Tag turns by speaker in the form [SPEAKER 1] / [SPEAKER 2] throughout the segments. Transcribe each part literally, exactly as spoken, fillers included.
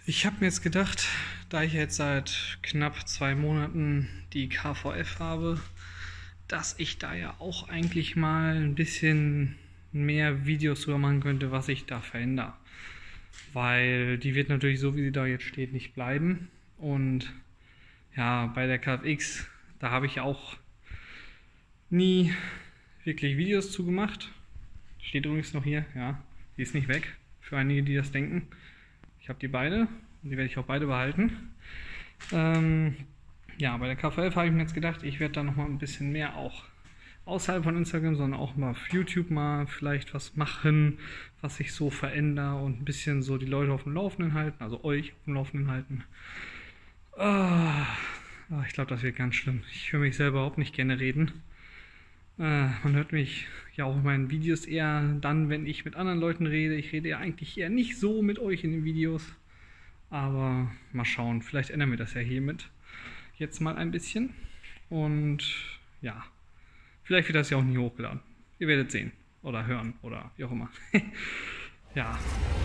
[SPEAKER 1] Ich habe mir jetzt gedacht, da ich jetzt seit knapp zwei Monaten die K V F habe, dass ich da ja auch eigentlich mal ein bisschen mehr Videos drüber machen könnte, was ich da verändere. Weil die wird natürlich so, wie sie da jetzt steht, nicht bleiben. Und ja, bei der K F X, da habe ich auch nie wirklich Videos zu gemacht. Steht übrigens noch hier, ja, die ist nicht weg, für einige, die das denken. Ich habe die beide und die werde ich auch beide behalten. Ähm, ja, bei der K V F habe ich mir jetzt gedacht, ich werde da nochmal ein bisschen mehr auch außerhalb von Instagram, sondern auch mal auf YouTube mal vielleicht was machen, was ich so verändere und ein bisschen so die Leute auf dem Laufenden halten, also euch auf dem Laufenden halten. Ah, ich glaube, das wird ganz schlimm. Ich höre mich selber überhaupt nicht gerne reden. Äh, man hört mich ja auch in meinen Videos eher dann, wenn ich mit anderen Leuten rede. Ich rede ja eigentlich eher nicht so mit euch in den Videos. Aber mal schauen, vielleicht ändern wir das ja hiermit jetzt mal ein bisschen. Und ja, vielleicht wird das ja auch nie hochgeladen. Ihr werdet sehen oder hören oder wie auch immer. Ja.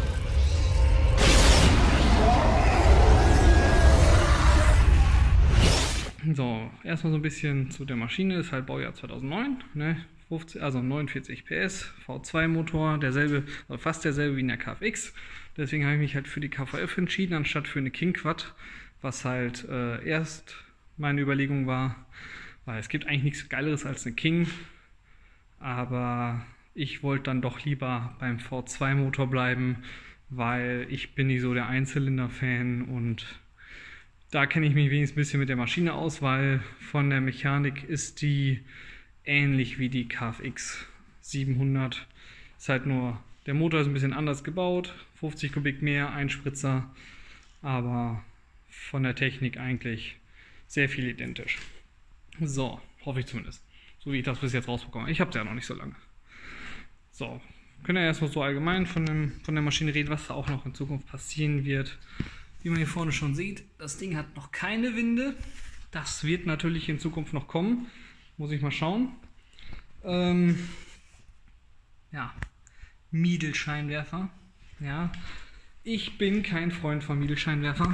[SPEAKER 1] So, erstmal so ein bisschen zu der Maschine, ist halt Baujahr zweitausendneun, ne? fünfzig, also neunundvierzig P S, V zwei Motor, derselbe, also fast derselbe wie in der K F X. Deswegen habe ich mich halt für die K V F entschieden, anstatt für eine King Quad, was halt äh, erst meine Überlegung war, weil es gibt eigentlich nichts Geileres als eine King, aber ich wollte dann doch lieber beim V zwei Motor bleiben, weil ich bin nicht so der Einzylinder-Fan und da kenne ich mich wenigstens ein bisschen mit der Maschine aus, weil von der Mechanik ist die ähnlich wie die K F X siebenhundert. Ist halt nur, der Motor ist ein bisschen anders gebaut, fünfzig Kubik mehr, Einspritzer, aber von der Technik eigentlich sehr viel identisch. So, hoffe ich zumindest. So wie ich das bis jetzt rausbekomme. Ich habe es ja noch nicht so lange. So, können wir erstmal so allgemein von, dem, von der Maschine reden, was da auch noch in Zukunft passieren wird. Wie man hier vorne schon sieht, das Ding hat noch keine Winde. Das wird natürlich in Zukunft noch kommen. Muss ich mal schauen. Ähm, ja, Miedel-Scheinwerfer. Ja, ich bin kein Freund von Miedel-Scheinwerfer.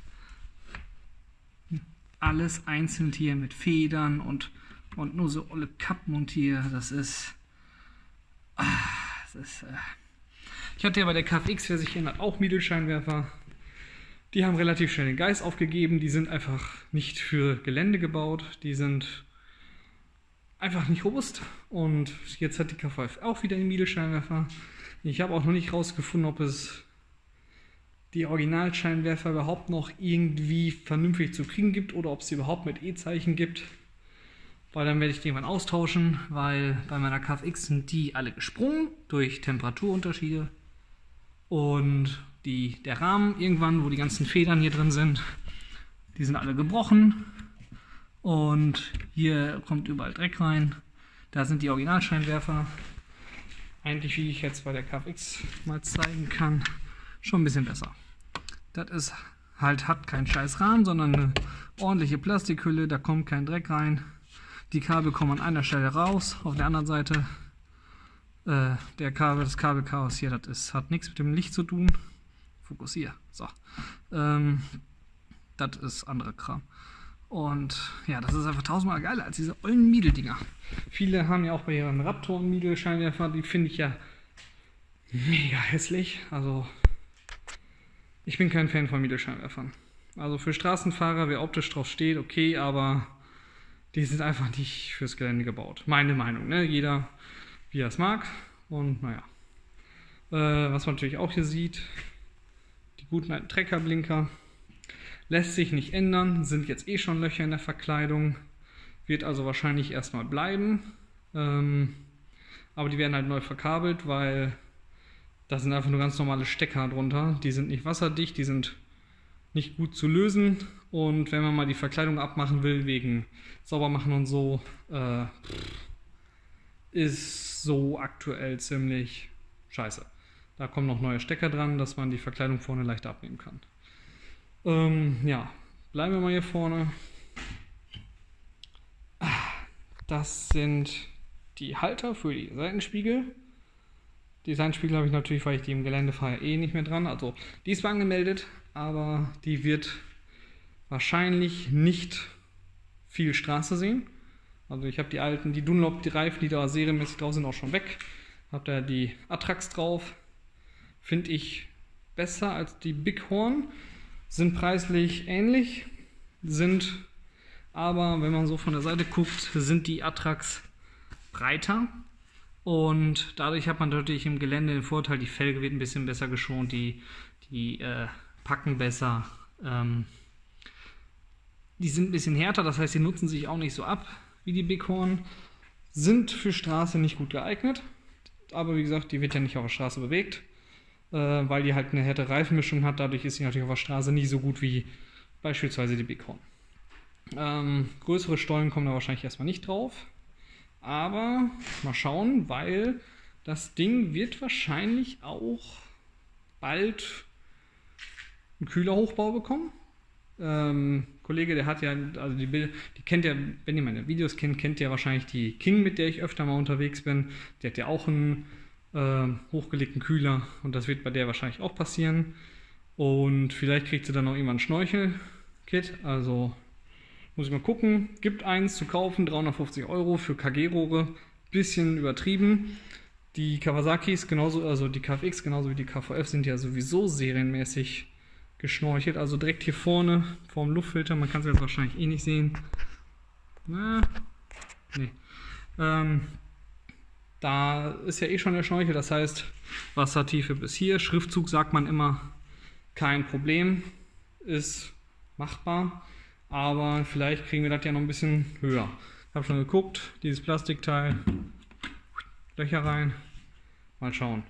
[SPEAKER 1] Alles einzeln hier mit Federn und, und nur so olle Kappen und hier. Das ist... Ah, das ist äh ich hatte ja bei der K F X, wer sich erinnert, auch Miedel-Scheinwerfer. Die haben relativ schnell den Geist aufgegeben, die sind einfach nicht für Gelände gebaut, die sind einfach nicht robust. Und jetzt hat die K V F auch wieder einen Miedel-Scheinwerfer. Ich habe auch noch nicht rausgefunden, ob es die Originalscheinwerfer überhaupt noch irgendwie vernünftig zu kriegen gibt oder ob es sie überhaupt mit E-Zeichen gibt. Weil dann werde ich die irgendwann austauschen, weil bei meiner K F X sind die alle gesprungen durch Temperaturunterschiede. Und die, der Rahmen irgendwann, wo die ganzen Federn hier drin sind, die sind alle gebrochen. Und hier kommt überall Dreck rein. Da sind die Originalscheinwerfer. Eigentlich, wie ich jetzt bei der K F X mal zeigen kann, schon ein bisschen besser. Das ist halt, hat keinen scheiß Rahmen, sondern eine ordentliche Plastikhülle, da kommt kein Dreck rein. Die Kabel kommen an einer Stelle raus, auf der anderen Seite äh, der Kabel, das Kabelchaos hier, das ist, hat nichts mit dem Licht zu tun. Fokussier. So. Ähm, das ist anderer Kram. Und ja, das ist einfach tausendmal geiler als diese ollen Miedel-Dinger. Viele haben ja auch bei ihren Raptor Miedel-Scheinwerfer, die finde ich ja mega hässlich. Also, ich bin kein Fan von Miedel-Scheinwerfern. Also für Straßenfahrer, wer optisch drauf steht, okay, aber die sind einfach nicht fürs Gelände gebaut. Meine Meinung, ne? Jeder, wie er es mag. Und naja. Äh, was man natürlich auch hier sieht, die guten alten Treckerblinker. Lässt sich nicht ändern, sind jetzt eh schon Löcher in der Verkleidung. Wird also wahrscheinlich erstmal bleiben. Ähm, aber die werden halt neu verkabelt, weil da sind einfach nur ganz normale Stecker drunter. Die sind nicht wasserdicht, die sind nicht gut zu lösen. Und wenn man mal die Verkleidung abmachen will, wegen Saubermachen und so, äh, ist so aktuell ziemlich scheiße. Da kommen noch neue Stecker dran, dass man die Verkleidung vorne leichter abnehmen kann. Ähm, ja, bleiben wir mal hier vorne. Das sind die Halter für die Seitenspiegel. Designspiegel habe ich natürlich, weil ich die im Gelände fahre, eh nicht mehr dran. Also die ist zwar angemeldet, aber die wird wahrscheinlich nicht viel Straße sehen. Also ich habe die alten, die Dunlop, die Reifen, die da serienmäßig drauf sind, auch schon weg. Habe da die Atrax drauf. Finde ich besser als die Bighorn. Sind preislich ähnlich, sind aber, wenn man so von der Seite guckt, sind die Atrax breiter. Und dadurch hat man natürlich im Gelände den Vorteil, die Felge wird ein bisschen besser geschont, die, die äh, packen besser. Ähm, die sind ein bisschen härter, das heißt, die nutzen sich auch nicht so ab wie die Bighorn. Sind für Straße nicht gut geeignet, aber wie gesagt, die wird ja nicht auf der Straße bewegt, äh, weil die halt eine härtere Reifenmischung hat. Dadurch ist sie natürlich auf der Straße nie so gut wie beispielsweise die Bighorn. Ähm, größere Stollen kommen da wahrscheinlich erstmal nicht drauf. Aber mal schauen, weil das Ding wird wahrscheinlich auch bald einen Kühlerhochbau bekommen. Ähm, Kollege, der hat ja, also die Bilder, die kennt ja, wenn ihr meine Videos kennt, kennt ihr wahrscheinlich die King, mit der ich öfter mal unterwegs bin. Die hat ja auch einen äh, hochgelegten Kühler und das wird bei der wahrscheinlich auch passieren. Und vielleicht kriegt sie dann noch irgendwann ein Schnorchel-Kit, also muss ich mal gucken. Gibt eins zu kaufen, dreihundertfünfzig Euro für K G-Rohre. Bisschen übertrieben. Die Kawasakis, genauso, also die K F X, genauso wie die K V F, sind ja sowieso serienmäßig geschnorchelt. Also direkt hier vorne vorm Luftfilter. Man kann es jetzt wahrscheinlich eh nicht sehen. Na, nee. Ähm, da ist ja eh schon der Schnorchel, das heißt Wassertiefe bis hier. Schriftzug sagt man immer, kein Problem. Ist machbar. Aber vielleicht kriegen wir das ja noch ein bisschen höher. Ich habe schon geguckt, dieses Plastikteil, Löcher rein, mal schauen.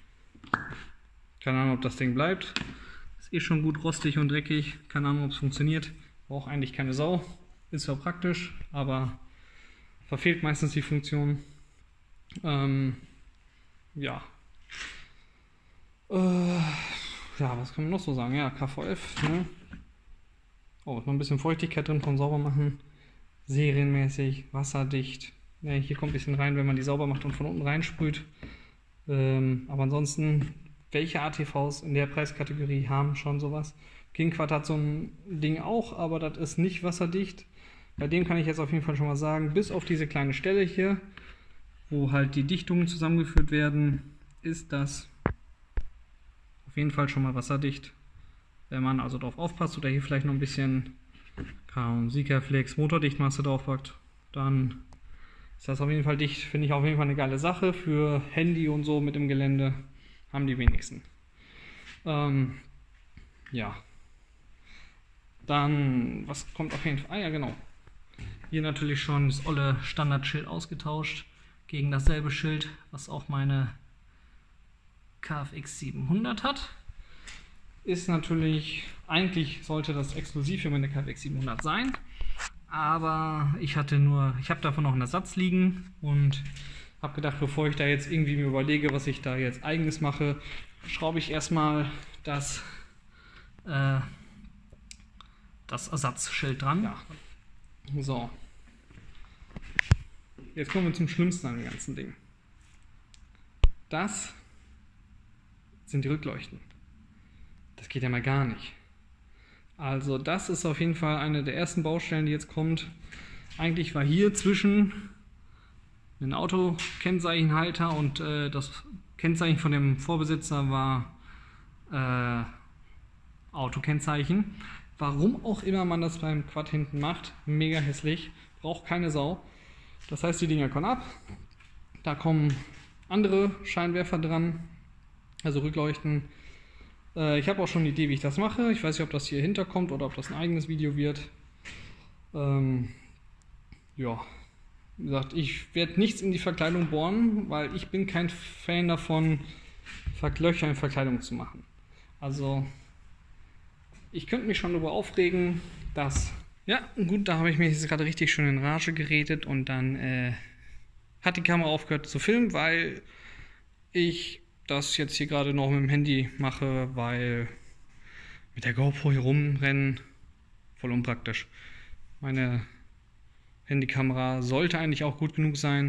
[SPEAKER 1] Keine Ahnung, ob das Ding bleibt. Ist eh schon gut rostig und dreckig, keine Ahnung, ob es funktioniert. Braucht eigentlich keine Sau, ist zwar praktisch, aber verfehlt meistens die Funktion. Ähm, ja. Äh, ja, was kann man noch so sagen? Ja, K V F, ne? Oh, ist noch ein bisschen Feuchtigkeit drin vom Saubermachen. Serienmäßig, wasserdicht. Ja, hier kommt ein bisschen rein, wenn man die sauber macht und von unten reinsprüht. Ähm, aber ansonsten, welche A T Vs in der Preiskategorie haben schon sowas? King Quad hat so ein Ding auch, aber das ist nicht wasserdicht. Bei dem kann ich jetzt auf jeden Fall schon mal sagen, bis auf diese kleine Stelle hier, wo halt die Dichtungen zusammengeführt werden, ist das auf jeden Fall schon mal wasserdicht. Wenn man also darauf aufpasst oder hier vielleicht noch ein bisschen Sikaflex Motordichtmasse draufpackt, dann ist das auf jeden Fall dicht. Finde ich auf jeden Fall eine geile Sache. Für Handy und so mit dem Gelände haben die wenigsten. Ähm, ja. Dann, was kommt auf jeden Fall? Ah ja, genau. Hier natürlich schon das olle Standardschild ausgetauscht gegen dasselbe Schild, was auch meine K F X siebenhundert hat. Ist natürlich, eigentlich sollte das exklusiv für meine K F X siebenhundert sein, aber ich hatte nur, ich habe davon noch einen Ersatz liegen und habe gedacht, bevor ich da jetzt irgendwie mir überlege, was ich da jetzt eigenes mache, schraube ich erstmal das, äh, das Ersatzschild dran. Ja. So. Jetzt kommen wir zum Schlimmsten an dem ganzen Ding. Das sind die Rückleuchten. Das geht ja mal gar nicht. Also das ist auf jeden Fall eine der ersten Baustellen, die jetzt kommt. Eigentlich war hier zwischen einem Autokennzeichenhalter und äh, das Kennzeichen von dem Vorbesitzer war äh, Autokennzeichen. Warum auch immer man das beim Quad hinten macht, mega hässlich, braucht keine Sau. Das heißt, die Dinger kommen ab, da kommen andere Scheinwerfer dran, also Rückleuchten. Äh, ich habe auch schon eine Idee, wie ich das mache. Ich weiß nicht, ob das hier hinterkommt oder ob das ein eigenes Video wird. Ähm, ja, wie gesagt, ich werde nichts in die Verkleidung bohren, weil ich bin kein Fan davon, Löcher in Verkleidung zu machen. Also, ich könnte mich schon darüber aufregen, dass... Ja, gut, da habe ich mich jetzt gerade richtig schön in Rage geredet und dann äh, hat die Kamera aufgehört zu filmen, weil ich das jetzt hier gerade noch mit dem Handy mache, weil mit der GoPro hier rumrennen, voll unpraktisch. Meine Handykamera sollte eigentlich auch gut genug sein,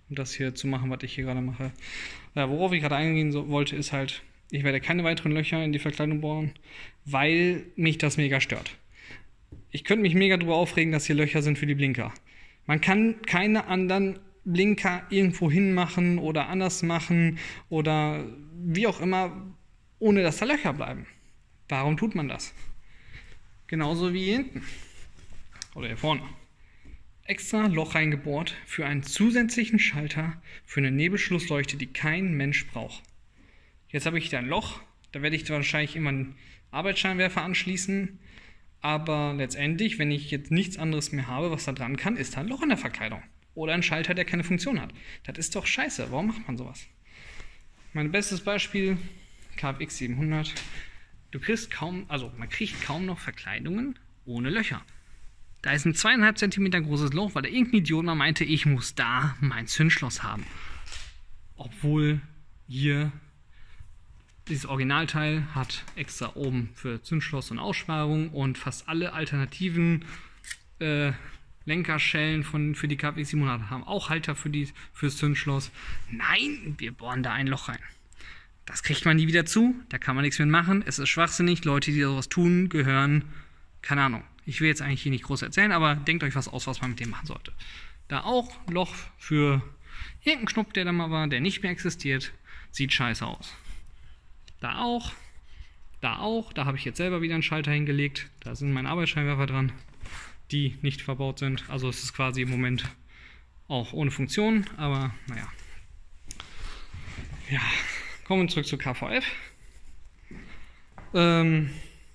[SPEAKER 1] um das hier zu machen, was ich hier gerade mache. Ja, worauf ich gerade eingehen so, wollte, ist halt, ich werde keine weiteren Löcher in die Verkleidung bohren, weil mich das mega stört. Ich könnte mich mega drüber aufregen, dass hier Löcher sind für die Blinker. Man kann keine anderen Blinker irgendwo hinmachen oder anders machen oder wie auch immer, ohne dass da Löcher bleiben. Warum tut man das? Genauso wie hier hinten oder hier vorne. Extra Loch reingebohrt für einen zusätzlichen Schalter für eine Nebelschlussleuchte, die kein Mensch braucht. Jetzt habe ich da ein Loch, da werde ich wahrscheinlich immer einen Arbeitsscheinwerfer anschließen, aber letztendlich, wenn ich jetzt nichts anderes mehr habe, was da dran kann, ist da ein Loch in der Verkleidung. Oder ein Schalter, der keine Funktion hat. Das ist doch scheiße, warum macht man sowas? Mein bestes Beispiel, K F X siebenhundert. Du kriegst kaum, also man kriegt kaum noch Verkleidungen ohne Löcher. Da ist ein zweieinhalb Zentimeter großes Loch, weil da irgendein Idiot mal meinte, ich muss da mein Zündschloss haben. Obwohl hier dieses Originalteil hat extra oben für Zündschloss und Aussparung und fast alle alternativen äh, Lenkerschellen von, für die K F X siebenhundert haben auch Halter für die, fürs Zündschloss. Nein, wir bohren da ein Loch rein. Das kriegt man nie wieder zu, da kann man nichts mehr machen. Es ist schwachsinnig, Leute, die sowas tun, gehören, keine Ahnung. Ich will jetzt eigentlich hier nicht groß erzählen, aber denkt euch was aus, was man mit dem machen sollte. Da auch Loch für irgendeinen Knopf, der da mal war, der nicht mehr existiert, sieht scheiße aus. Da auch, da auch, da habe ich jetzt selber wieder einen Schalter hingelegt. Da sind meine Arbeitsscheinwerfer dran, die nicht verbaut sind. Also es ist quasi im Moment auch ohne Funktion, aber naja. Ja, kommen wir zurück zu K V F. Ähm,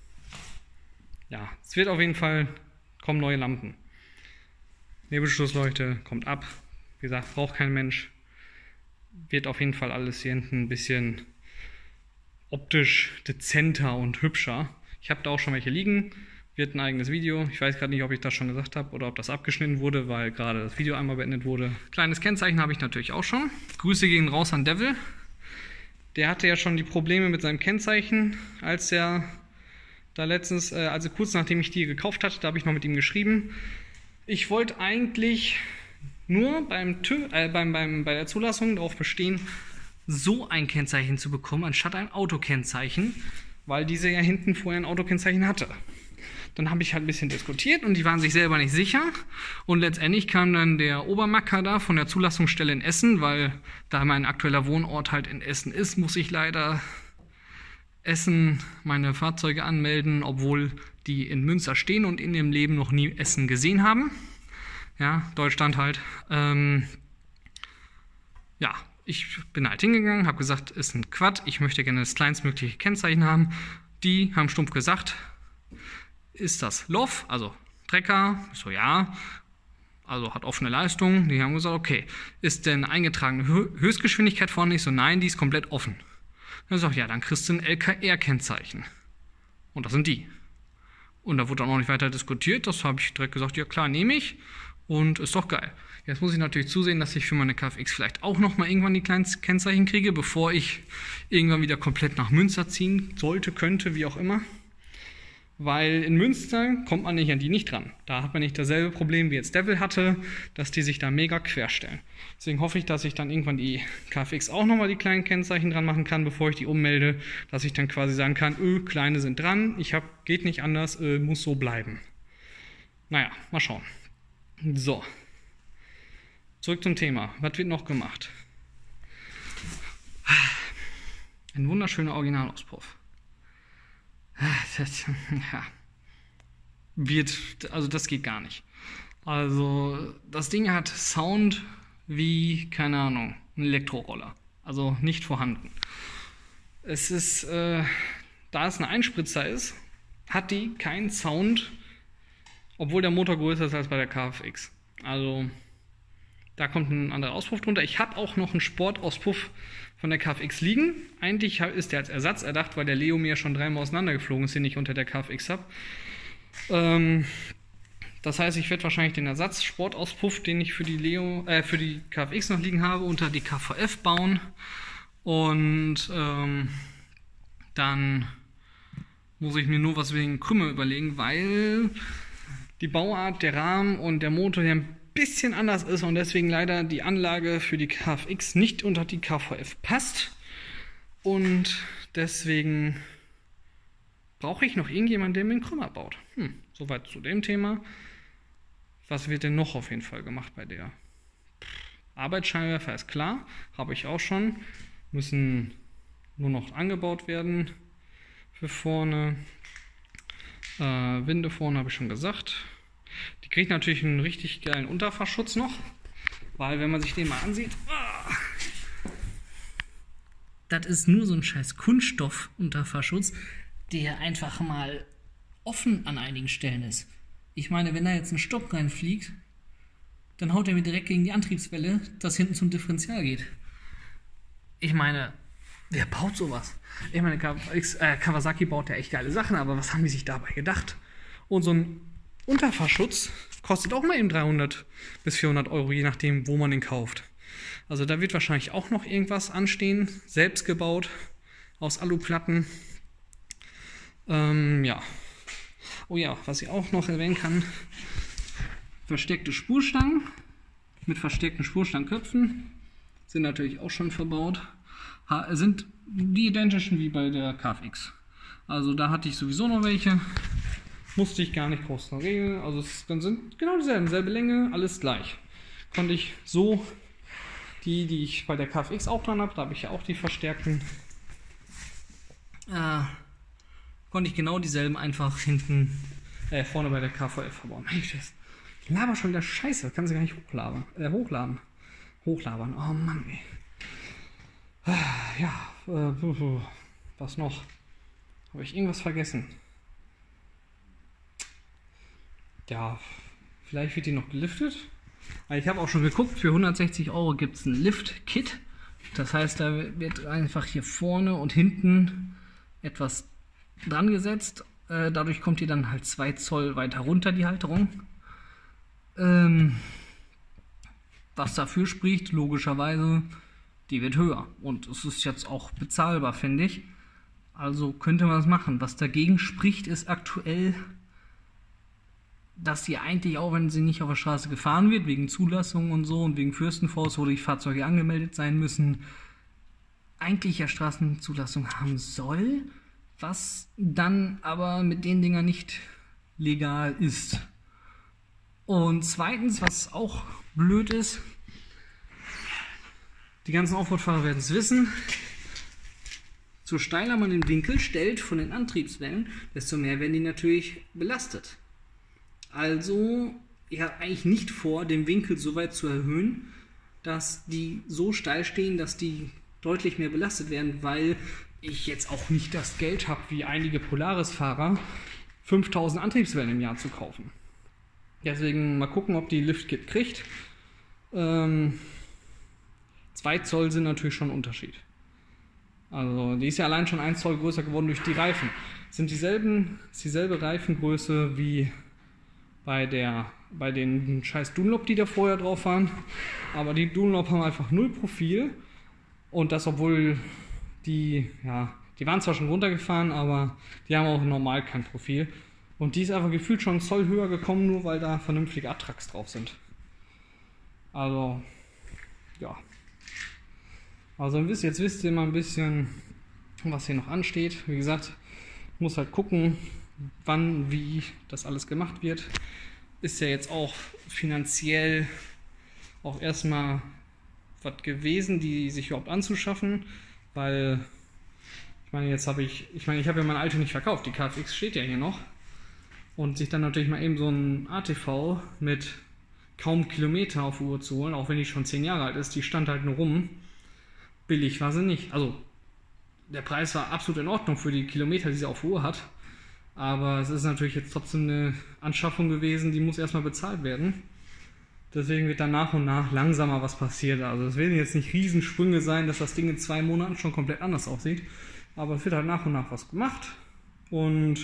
[SPEAKER 1] ja, es wird auf jeden Fall, kommen neue Lampen. Nebelschlussleuchte kommt ab. Wie gesagt, braucht kein Mensch. Wird auf jeden Fall alles hier hinten ein bisschen optisch dezenter und hübscher. Ich habe da auch schon welche liegen. Wird ein eigenes Video. Ich weiß gerade nicht, ob ich das schon gesagt habe oder ob das abgeschnitten wurde, weil gerade das Video einmal beendet wurde. Kleines Kennzeichen habe ich natürlich auch schon. Grüße gehen raus an Devil. Der hatte ja schon die Probleme mit seinem Kennzeichen, als er da letztens, äh, also kurz nachdem ich die gekauft hatte, da habe ich noch mit ihm geschrieben. Ich wollte eigentlich nur beim, Tö äh, beim, beim, bei der Zulassung darauf bestehen, so ein Kennzeichen zu bekommen, anstatt ein Autokennzeichen, weil diese ja hinten vorher ein Autokennzeichen hatte. Dann habe ich halt ein bisschen diskutiert und die waren sich selber nicht sicher. Und letztendlich kam dann der Obermacker da von der Zulassungsstelle in Essen, weil da mein aktueller Wohnort halt in Essen ist, muss ich leider Essen meine Fahrzeuge anmelden, obwohl die in Münster stehen und in ihrem Leben noch nie Essen gesehen haben. Ja, Deutschland halt. Ähm, ja, ich bin halt hingegangen, habe gesagt, ist ein Quad, ich möchte gerne das kleinstmögliche Kennzeichen haben. Die haben stumpf gesagt, ist das L O F, also Trecker? Ich so, ja. Also hat offene Leistung. Die haben gesagt, okay. Ist denn eingetragene Höchstgeschwindigkeit vorne? Ich so, nein, die ist komplett offen. Dann sag ich, ja, dann kriegst du ein L K R-Kennzeichen. Und das sind die. Und da wurde auch noch nicht weiter diskutiert. Das habe ich direkt gesagt, ja klar, nehme ich. Und ist doch geil. Jetzt muss ich natürlich zusehen, dass ich für meine K F X vielleicht auch nochmal irgendwann die kleinen Kennzeichen kriege, bevor ich irgendwann wieder komplett nach Münster ziehen sollte, könnte, wie auch immer. Weil in Münster kommt man nicht an die nicht dran. Da hat man nicht dasselbe Problem, wie jetzt Devil hatte, dass die sich da mega querstellen. Deswegen hoffe ich, dass ich dann irgendwann die K F X auch nochmal die kleinen Kennzeichen dran machen kann, bevor ich die ummelde, dass ich dann quasi sagen kann, öh, kleine sind dran, ich hab, geht nicht anders, äh, muss so bleiben. Naja, mal schauen. So. Zurück zum Thema. Was wird noch gemacht? Ein wunderschöner Originalauspuff. Das, ja, wird, also das geht gar nicht. Also das Ding hat Sound wie, keine Ahnung, ein Elektroroller. Also nicht vorhanden. Es ist, äh, da es ein Einspritzer ist, hat die keinen Sound, obwohl der Motor größer ist als bei der K F X. Also da kommt ein anderer Auspuff drunter. Ich habe auch noch einen Sportauspuff von der K F X liegen. Eigentlich ist der als Ersatz erdacht, weil der Leo mir schon dreimal auseinandergeflogen ist, den ich unter der K F X habe. Ähm, das heißt, ich werde wahrscheinlich den Ersatz-Sportauspuff, den ich für die, Leo, äh, für die K F X noch liegen habe, unter die K V F bauen. Und ähm, dann muss ich mir nur was wegen Krümmer überlegen, weil die Bauart, der Rahmen und der Motor, die haben bisschen anders ist und deswegen leider die Anlage für die K F X nicht unter die K V F passt. Und deswegen brauche ich noch irgendjemanden, der mir einen Krümmer baut. Hm, soweit zu dem Thema. Was wird denn noch auf jeden Fall gemacht bei der? Arbeitsscheinwerfer ist klar, habe ich auch schon. Müssen nur noch angebaut werden für vorne. Äh, Winde vorne habe ich schon gesagt. Die kriegt natürlich einen richtig geilen Unterfahrschutz noch, weil wenn man sich den mal ansieht, ah, das ist nur so ein scheiß Kunststoff-Unterfahrschutz, der einfach mal offen an einigen Stellen ist. Ich meine, wenn da jetzt ein Stock reinfliegt, dann haut er mir direkt gegen die Antriebswelle, dass hinten zum Differential geht. Ich meine, wer baut sowas? Ich meine, Kawasaki baut ja echt geile Sachen, aber was haben die sich dabei gedacht? Und so ein Unterfahrschutz kostet auch mal eben dreihundert bis vierhundert Euro, je nachdem, wo man den kauft. Also da wird wahrscheinlich auch noch irgendwas anstehen, selbst gebaut, aus Aluplatten. Ähm, ja. Oh ja, was ich auch noch erwähnen kann, versteckte Spurstangen mit versteckten Spurstangenköpfen sind natürlich auch schon verbaut. Ha, sind die identischen wie bei der K F X. Also da hatte ich sowieso noch welche. Musste ich gar nicht groß regeln. Also es sind genau dieselben, selbe Länge, alles gleich. Konnte ich so, die, die ich bei der K F X auch dran habe, da habe ich ja auch die verstärkten, äh, konnte ich genau dieselben einfach hinten, äh, vorne bei der K V F verbauen. Ich laber schon wieder Scheiße, kann sie gar nicht hochladen. Äh, hochladen. Hochlabern. Oh Mann, ey. Ja, äh, was noch? Habe ich irgendwas vergessen? Ja, vielleicht wird die noch geliftet. Ich habe auch schon geguckt, für hundertsechzig Euro gibt es ein Lift-Kit. Das heißt, da wird einfach hier vorne und hinten etwas dran gesetzt. Äh, dadurch kommt die dann halt zwei Zoll weiter runter, die Halterung. Ähm, was dafür spricht, logischerweise, die wird höher. Und es ist jetzt auch bezahlbar, finde ich. Also könnte man es machen. Was dagegen spricht, ist aktuell, dass sie eigentlich auch, wenn sie nicht auf der Straße gefahren wird, wegen Zulassung und so und wegen Fürstenforst, wo die Fahrzeuge angemeldet sein müssen, eigentlich ja Straßenzulassung haben soll, was dann aber mit den Dingern nicht legal ist. Und zweitens, was auch blöd ist, die ganzen Offroad-Fahrer werden es wissen, so steiler man den Winkel stellt von den Antriebswellen, desto mehr werden die natürlich belastet. Also, ich habe eigentlich nicht vor, den Winkel so weit zu erhöhen, dass die so steil stehen, dass die deutlich mehr belastet werden, weil ich jetzt auch nicht das Geld habe, wie einige Polaris-Fahrer, fünftausend Antriebswellen im Jahr zu kaufen. Deswegen mal gucken, ob die Lift-Kit kriegt. Ähm, zwei Zoll sind natürlich schon ein Unterschied. Also die ist ja allein schon ein Zoll größer geworden durch die Reifen. Sind dieselben, ist dieselbe Reifengröße wie bei der, bei den scheiß Dunlop, die da vorher drauf waren. Aber die Dunlop haben einfach null Profil. Und das, obwohl die, ja, die waren zwar schon runtergefahren, aber die haben auch normal kein Profil. Und die ist einfach gefühlt schon einen Zoll höher gekommen, nur weil da vernünftige Attrax drauf sind. Also, ja. Also jetzt wisst ihr mal ein bisschen, was hier noch ansteht. Wie gesagt, ich muss halt gucken, wann, wie das alles gemacht wird. Ist ja jetzt auch finanziell auch erstmal was gewesen, die sich überhaupt anzuschaffen, weil ich meine, jetzt habe ich, ich meine, ich habe ja mein Auto nicht verkauft, die K F X steht ja hier noch, und sich dann natürlich mal eben so ein A T V mit kaum Kilometer auf Uhr zu holen, auch wenn die schon zehn Jahre alt ist, die stand halt nur rum, billig war sie nicht, also der Preis war absolut in Ordnung für die Kilometer, die sie auf Uhr hat, aber es ist natürlich jetzt trotzdem eine Anschaffung gewesen, die muss erstmal bezahlt werden. Deswegen wird dann nach und nach langsamer was passiert. Also es werden jetzt nicht Riesensprünge sein, dass das Ding in zwei Monaten schon komplett anders aussieht. Aber es wird halt nach und nach was gemacht. Und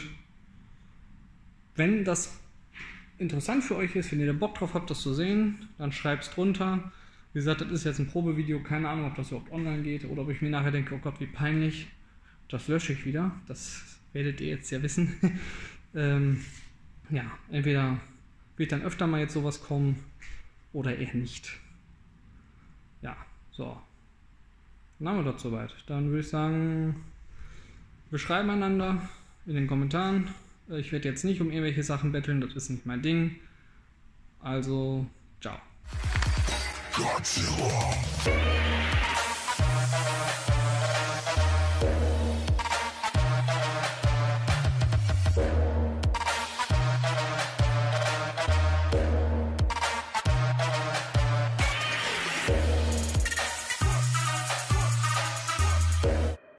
[SPEAKER 1] wenn das interessant für euch ist, wenn ihr da Bock drauf habt, das zu sehen, dann schreibt es drunter. Wie gesagt, das ist jetzt ein Probevideo. Keine Ahnung, ob das überhaupt online geht oder ob ich mir nachher denke, oh Gott, wie peinlich. Das lösche ich wieder. Das werdet ihr jetzt ja wissen. ähm, ja, entweder wird dann öfter mal jetzt sowas kommen oder eher nicht. Ja, so. Dann haben wir das soweit. Dann würde ich sagen, wir schreiben einander in den Kommentaren. Ich werde jetzt nicht um irgendwelche Sachen betteln, das ist nicht mein Ding. Also, ciao. Godzilla.